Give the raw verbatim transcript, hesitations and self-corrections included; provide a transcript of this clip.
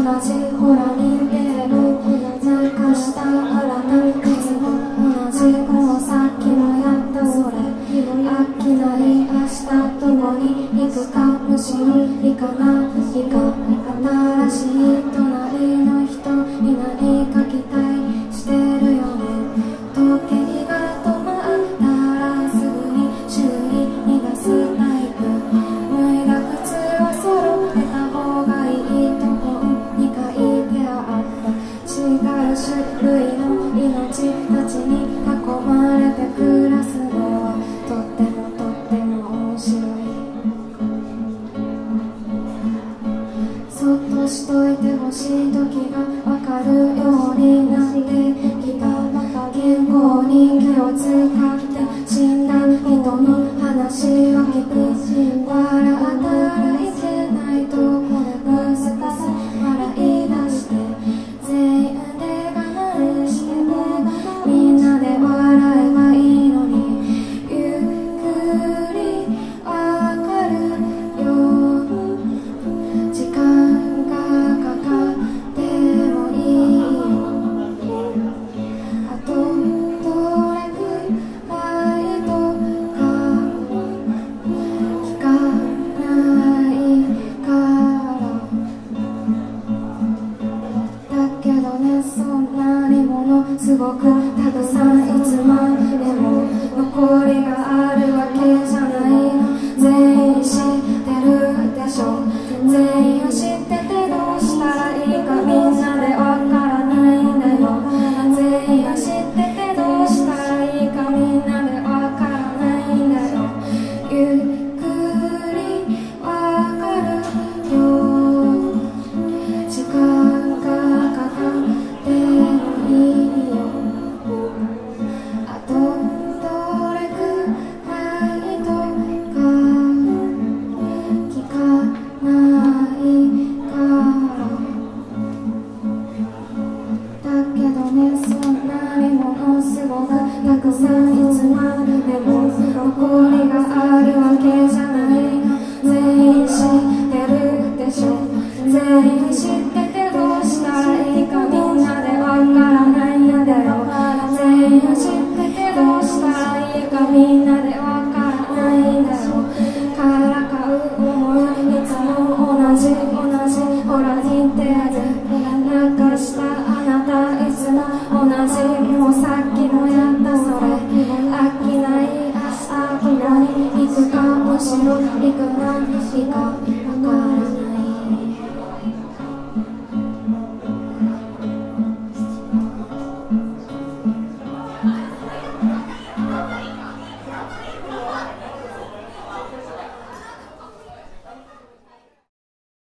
じほら似てる泣かしたあらないつも同じもうさっきもやったそれ飽きない明日どこに行くかむしろ行かないか新しい隣の人に何か期待してるよね時計が止まったらすぐに修理に出すタイプ脱いだ靴は揃えた方がいいと本に書いてあった違う種類の命たちに囲まれて暮らすのはとってもとっても面白いそっとしといてほしい時がわかるようになってきた健康に気を使って死んだ人の話を聞く笑ったらいけないとこでブスブス笑い出して全員で我慢してもみんなで笑えばいいのにゆっくりわかるよ時間がかかってもいいよあとどれくらいとか聞かないからだけどねそんなにものすごくたくさんいつまでも残りがあるわけじゃない全員知ってるでしょ全員を知っててどうしたらいいかみんなでわからないんだよ全員を知っててどうしたらいいかみんなでわからないんだよゆっくりわかるよ時間がかかってもいいよあとどれくらいとか聞かないからだけどねそんなにものすごくたくさんいつまでも残りがあるわけじゃない全員知ってるでしょ全員知っててどうしたらいいかみんなでわからないんだよ全員知っててどうしたらいいかみんなでわからないんだよからかう思いいつも同じ同じほら似てる泣かしたあなたいつも同じもうさっきもやったそれ飽きない明日どこに行くかむしろ行くないか